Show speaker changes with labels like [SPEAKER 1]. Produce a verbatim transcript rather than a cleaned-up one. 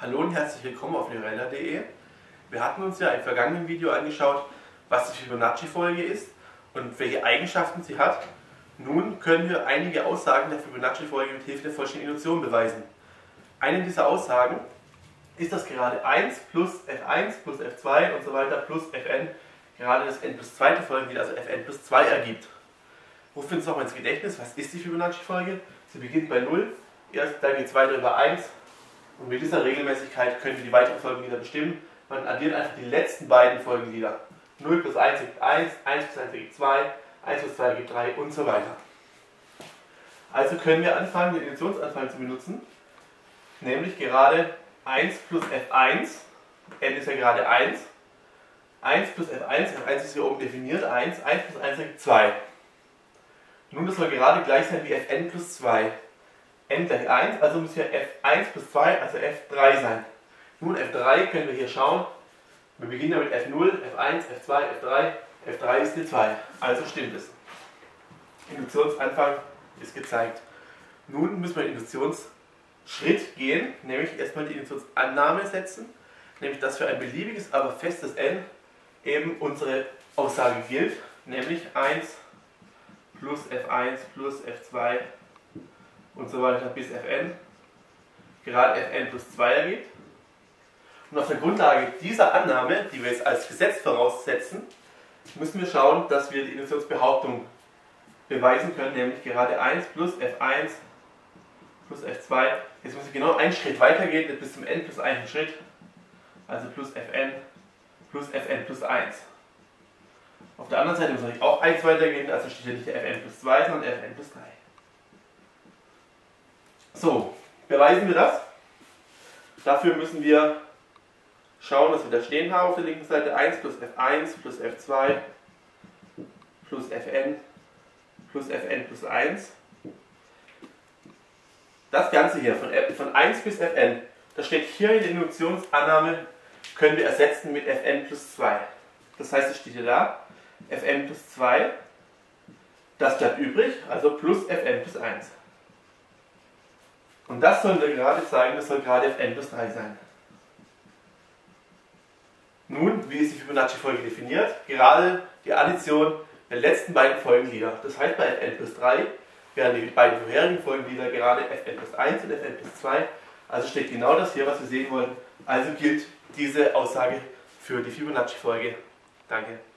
[SPEAKER 1] Hallo und herzlich willkommen auf Lyrella punkt de. Wir hatten uns ja im vergangenen Video angeschaut, was die Fibonacci-Folge ist und welche Eigenschaften sie hat. Nun können wir einige Aussagen der Fibonacci-Folge mit Hilfe der vollständigen Induktion beweisen. Eine dieser Aussagen ist, dass gerade eins plus f eins plus f zwei und so weiter plus fn gerade das n plus zweite Folgenglied, also fn plus zwei ergibt. Rufen wir uns nochmal ins Gedächtnis, was ist die Fibonacci-Folge? Sie beginnt bei null, erst dann geht es weiter über eins. Und mit dieser Regelmäßigkeit können wir die weiteren Folgenglieder bestimmen. Man addiert einfach die letzten beiden Folgenglieder. null plus eins ergibt eins, eins plus eins ergibt zwei, eins plus zwei ergibt drei und so weiter. Also können wir anfangen, den Induktionsanfang zu benutzen. Nämlich gerade eins plus f eins, n ist ja gerade eins. eins plus f eins, f eins ist hier oben definiert, eins, eins plus eins ergibt zwei. Nun, das soll gerade gleich sein wie fn plus zwei. n gleich eins, also muss hier f eins plus zwei, also f drei sein. Nun, f drei können wir hier schauen. Wir beginnen damit f null, f eins, f zwei, f drei. f drei ist die zwei, also stimmt es. Induktionsanfang ist gezeigt. Nun müssen wir den Induktionsschritt gehen, nämlich erstmal die Induktionsannahme setzen, nämlich dass für ein beliebiges, aber festes n eben unsere Aussage gilt, nämlich eins plus f eins plus f zwei und so weiter bis fn gerade fn plus zwei ergibt. Und auf der Grundlage dieser Annahme, die wir jetzt als Gesetz voraussetzen, müssen wir schauen, dass wir die Induktionsbehauptung beweisen können, nämlich gerade eins plus f eins plus f zwei. Jetzt muss ich genau einen Schritt weitergehen, bis zum n plus einen Schritt, also plus fn plus fn plus eins. Auf der anderen Seite muss ich auch eins weitergehen, also steht hier nicht der fn plus zwei, sondern fn plus drei. So, beweisen wir das. Dafür müssen wir schauen, dass wir da stehen haben auf der linken Seite eins plus f eins plus f zwei plus fn plus fn plus eins. Das Ganze hier von, von eins bis fn, das steht hier in der Induktionsannahme, können wir ersetzen mit fn plus zwei. Das heißt, es steht hier da, fn plus zwei, das bleibt übrig, also plus fn plus eins. Und das sollen wir gerade zeigen, das soll gerade fn plus drei sein. Nun, wie ist die Fibonacci-Folge definiert? Gerade die Addition der letzten beiden Folgenglieder. Das heißt, bei fn plus drei wären die beiden vorherigen Folgenglieder gerade fn plus eins und fn plus zwei. Also steht genau das hier, was wir sehen wollen. Also gilt diese Aussage für die Fibonacci-Folge. Danke.